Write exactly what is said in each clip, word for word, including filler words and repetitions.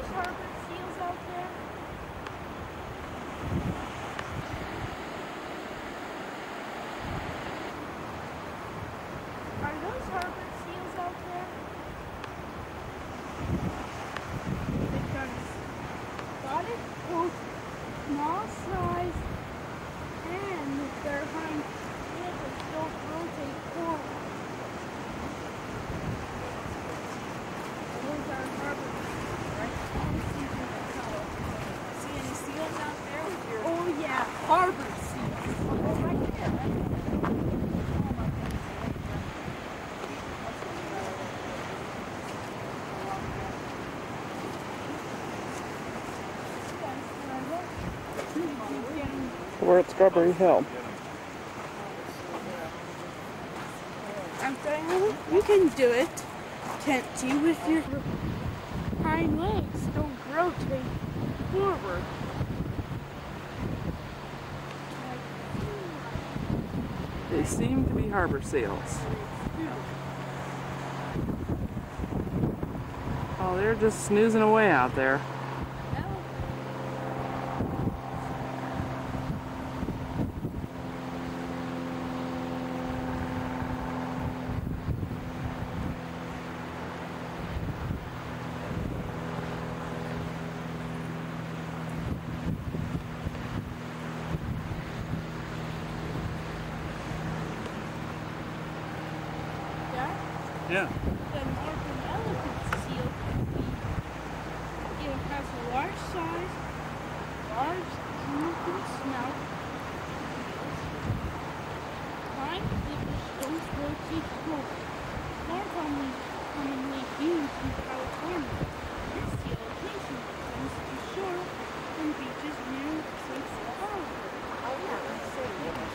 harbor seals out there? Are those harbor seals out there? Because spotted both small size and their hind flippers don't rotate forward. Those are harbor seals, right? See any seals out there with your... Oh yeah, harbor seals. Oh, right there, right there. We're at Strawberry Hill. I'm saying you can do it, can't you, with your hind legs don't rotate forward. They seem to be harbor seals. Oh, they're just snoozing away out there. Yeah. The Northern elephant seal can be, it has a large size, large drooping snout, hind flippers don't rotate forward, more commonly, commonly used in California. This seal occasionally comes to shore and beaches near Saint Paul. Oh yeah, that's so good.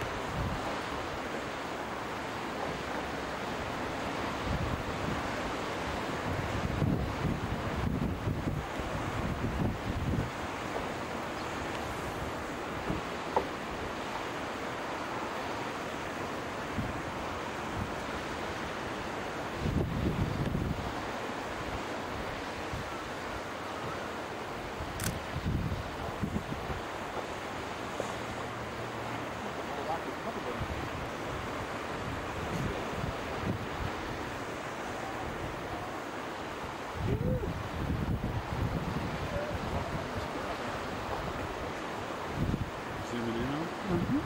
Zooming in on? Mm-hmm.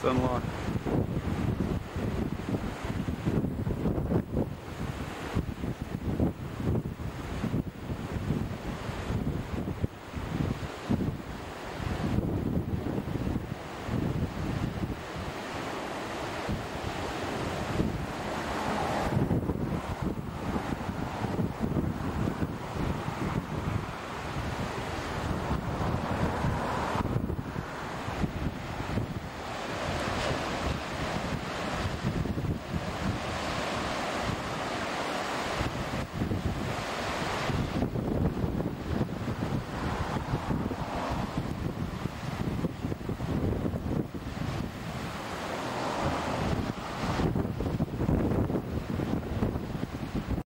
unlocked.